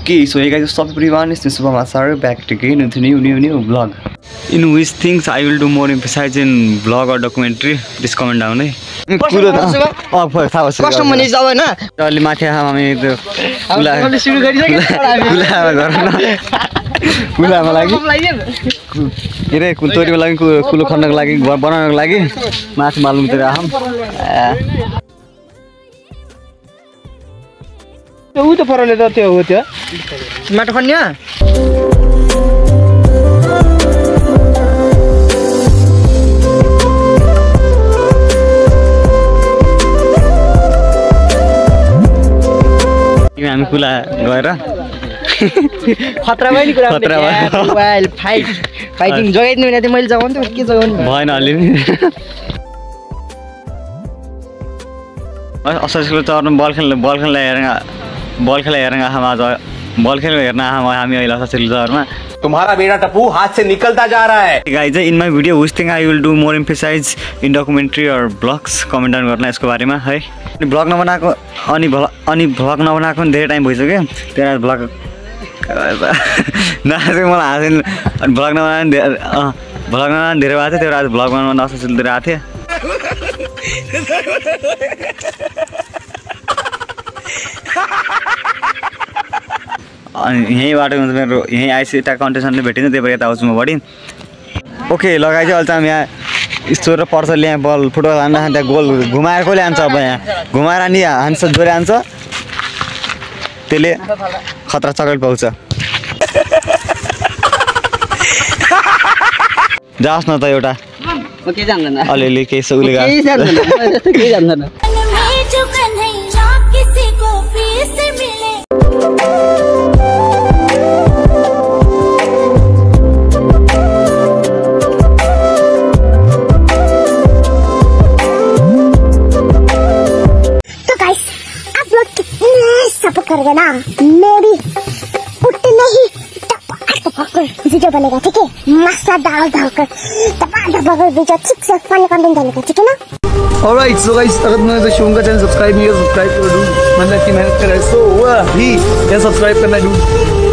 Okay, so hey guys, what's up everyone? It's Mr. Masar back again with a new vlog. In which things I will do more emphasize in vlog or documentary. Please comment down. Customer is our na. Only माथि हामी त्यो हामीले सुरु गरिसक्यो कुलामा गर्न कुलामा लागि के रे कुलतोरीमा लागि कुलो खन्नको लागि घर बनाउनको लागि माथि मालुमतिर आम त्यो उ त परले त त्यो हो त्यो माटो खन्ने हामी कुला गएर खतरा भयो नि कुरा वाइल फाइटिङ जगाइदिनु भने मैले जगाउनु त के जगाउनु भएन अलि असोसिएसनको चरमा बल खेल्न हेरेर हेर्न हामी अहिले असोसिएसको चरमा तुम्हारा बेटा टप्पू हाथ से निकलता जा रहा है guys in my video which thing I will do more emphasize in documentary और ब्लग्स कमेन्ट डाउन गर्न यसको बारेमा है ब्लग नबनाएको अनि भ्लग नबनाएको पनि धेरै टाइम भइसक्यो त्यहाँ भ्लग नआएको मलाई हाँसेन अनि भ्लग नबनाएको धेरै भएको थियो त्यो आज भ्लग बनाउनु असोसिएसतिर आएको थिएँ अनि यहीँबाट मेरो यहीँ आइसक्यो यता कन्टेस्टले भेटिन्छ त्यही भएर यता आउँछु म बढी ओके लगाइ चाहिँ अहिले चाहिँ हामी यहाँ स्टोर र पर्छ ल्याएँ बल फुटबल हान्न त्यहाँ गोल घुमाएर कसले हान्छ अब यहाँ घुमाएर नि हान्छ जोरे हान्छ त्यसले खतरा चकलेट पाउँछ जाओस् न त एउटा अलिअलि केही छ उसले करके ना मैं भी उतने ही वीडियो बनेगा ठीक है मसाला डाल कर टमाटर वीडियो ठीक से फनी कंटेंट डालेगा ठीक है ना ऑलराइट सो गाइस अगर तुमने तो शो का चैनल सब्सक्राइब नहीं किया सब्सक्राइब कर दो मतलब कि मेहनत कर रहे सो ही क्या सब्सक्राइब करना डू